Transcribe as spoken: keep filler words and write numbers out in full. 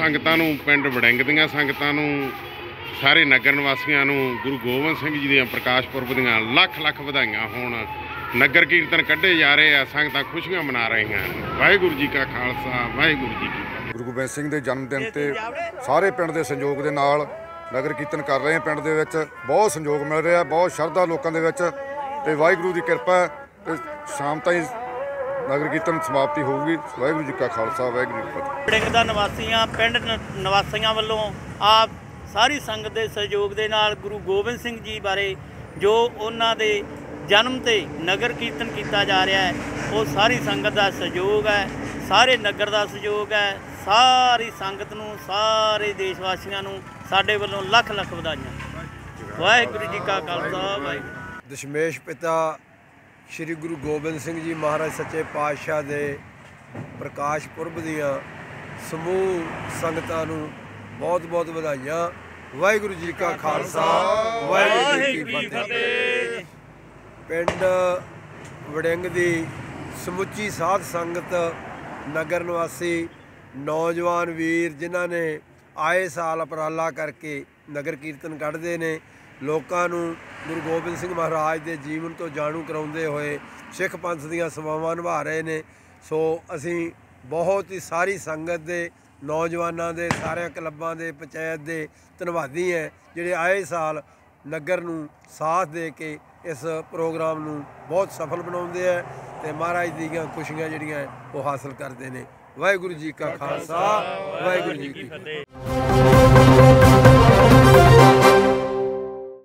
ਸੰਗਤਾਂ ਨੂੰ, ਪਿੰਡ ਵੜਿੰਗ ਦੀਆਂ ਸੰਗਤਾਂ ਨੂੰ, ਸਾਰੇ ਨਗਰ ਨਿਵਾਸੀਆਂ ਨੂੰ ਗੁਰੂ ਗੋਬਿੰਦ ਸਿੰਘ ਜੀ ਦੀਆਂ ਪ੍ਰਕਾਸ਼ ਪੁਰਬ ਦੀਆਂ ਲੱਖ ਲੱਖ ਵਧਾਈਆਂ ਹੋਣ। ਨਗਰ ਕੀਰਤਨ ਕੱਢੇ ਜਾ ਰਹੇ ਆ, ਸੰਗਤਾਂ ਖੁਸ਼ੀਆਂ ਮਨਾ ਰਹੀਆਂ ਹਨ। ਵਾਹਿਗੁਰੂ ਜੀ ਕਾ ਖਾਲਸਾ, ਵਾਹਿਗੁਰੂ ਜੀ ਕੀ ਫਤਿਹ। ਗੁਰੂ ਗੋਬਿੰਦ ਸਿੰਘ ਦੇ ਜਨਮ ਦਿਨ ਤੇ ਸਾਰੇ ਪਿੰਡ ਦੇ ਸੰਯੋਗ ਦੇ ਨਾਲ ਨਗਰ ਕੀਰਤਨ ਕਰ ਰਹੇ ਹਾਂ। ਪਿੰਡ ਦੇ ਵਿੱਚ ਬਹੁਤ ਸੰਯੋਗ ਮਿਲ ਰਿਹਾ, ਬਹੁਤ ਸ਼ਰਧਾ ਲੋਕਾਂ ਦੇ ਵਿੱਚ, ਤੇ ਵਾਹਿਗੁਰੂ ਦੀ ਕਿਰਪਾ ਤੇ ਸ਼ਾਮ ਤਾਈਂ ਨਗਰ ਕੀਰਤਨ ਸਮਾਪਤੀ ਹੋਊਗੀ। ਵਾਹਿਗੁਰੂ ਜੀ ਕਾ ਖਾਲਸਾ, ਵਾਹਿਗੁਰੂ ਜੀ ਕੀ ਫਤਿਹ। ਵੜਿੰਗ ਦਾ ਨਿਵਾਸੀਆਂ, ਪਿੰਡ ਨਿਵਾਸੀਆਂ ਵੱਲੋਂ ਆਪ ਸਾਰੀ ਸੰਗਤ ਦੇ ਸਹਿਯੋਗ ਦੇ ਨਾਲ ਗੁਰੂ ਗੋਬਿੰਦ ਸਿੰਘ ਜੀ ਬਾਰੇ ਜੋ ਉਹਨਾਂ ਦੇ ਜਨਮ ਤੇ ਨਗਰ ਕੀਰਤਨ ਕੀਤਾ ਜਾ ਰਿਹਾ ਹੈ, ਉਹ ਸਾਰੀ ਸੰਗਤ ਦਾ ਸਹਿਯੋਗ ਹੈ, ਸਾਰੇ ਨਗਰ ਦਾ ਸਹਿਯੋਗ ਹੈ। ਸਾਰੀ ਸੰਗਤ ਨੂੰ, ਸਾਰੇ ਦੇਸ਼ ਵਾਸੀਆਂ ਨੂੰ ਸਾਡੇ ਵੱਲੋਂ ਲੱਖ ਲੱਖ ਵਧਾਈਆਂ। ਵਾਹਿਗੁਰੂ ਜੀ ਕਾ ਖਾਲਸਾ, ਵਾਹਿਗੁਰੂ। ਦਸ਼ਮੇਸ਼ ਪਿਤਾ ਸ਼੍ਰੀ ਗੁਰੂ ਗੋਬਿੰਦ ਸਿੰਘ ਜੀ ਮਹਾਰਾਜ ਸੱਚੇ ਪਾਤਸ਼ਾਹ ਦੇ ਪ੍ਰਕਾਸ਼ ਪੁਰਬ ਦੀਆਂ ਸਮੂਹ ਸੰਗਤਾਂ ਨੂੰ ਬਹੁਤ ਬਹੁਤ ਵਧਾਈਆਂ। ਵਾਹਿਗੁਰੂ ਜੀ ਕਾ ਖਾਲਸਾ, ਵਾਹਿਗੁਰੂ ਜੀ ਕੀ ਫਤਿਹ। ਪਿੰਡ ਵੜਿੰਗ ਦੀ ਸਮੁੱਚੀ ਸਾਧ ਸੰਗਤ, ਨਗਰ ਨਿਵਾਸੀ, ਨੌਜਵਾਨ ਵੀਰ ਜਿਨ੍ਹਾਂ ਨੇ ਆਏ ਸਾਲ ਉਪਰਾਲਾ ਕਰਕੇ ਨਗਰ ਕੀਰਤਨ ਕੱਢਦੇ ਨੇ, ਲੋਕਾਂ ਨੂੰ ਗੁਰੂ ਗੋਬਿੰਦ ਸਿੰਘ ਮਹਾਰਾਜ ਦੇ ਜੀਵਨ ਤੋਂ ਜਾਣੂ ਕਰਾਉਂਦੇ ਹੋਏ ਸਿੱਖ ਪੰਥ ਦੀਆਂ ਸੇਵਾਵਾਂ ਨਿਭਾ ਰਹੇ ਨੇ। ਸੋ ਅਸੀਂ ਬਹੁਤ ਹੀ ਸਾਰੀ ਸੰਗਤ ਦੇ, ਨੌਜਵਾਨਾਂ ਦੇ, ਸਾਰਿਆਂ ਕਲੱਬਾਂ ਦੇ, ਪੰਚਾਇਤ ਦੇ ਧੰਨਵਾਦੀ ਹੈ ਜਿਹੜੇ ਆਏ ਸਾਲ ਨਗਰ ਨੂੰ ਸਾਥ ਦੇ ਕੇ ਇਸ ਪ੍ਰੋਗਰਾਮ ਨੂੰ ਬਹੁਤ ਸਫਲ ਬਣਾਉਂਦੇ ਹੈ ਤੇ ਮਹਾਰਾਜ ਦੀਆਂ ਖੁਸ਼ੀਆਂ ਜਿਹੜੀਆਂ ਉਹ ਹਾਸਲ ਕਰਦੇ ਨੇ। ਵਾਹਿਗੁਰੂ ਜੀ ਕਾ ਖਾਲਸਾ, ਵਾਹਿਗੁਰੂ ਜੀ ਕੀ ਫਤਿਹ।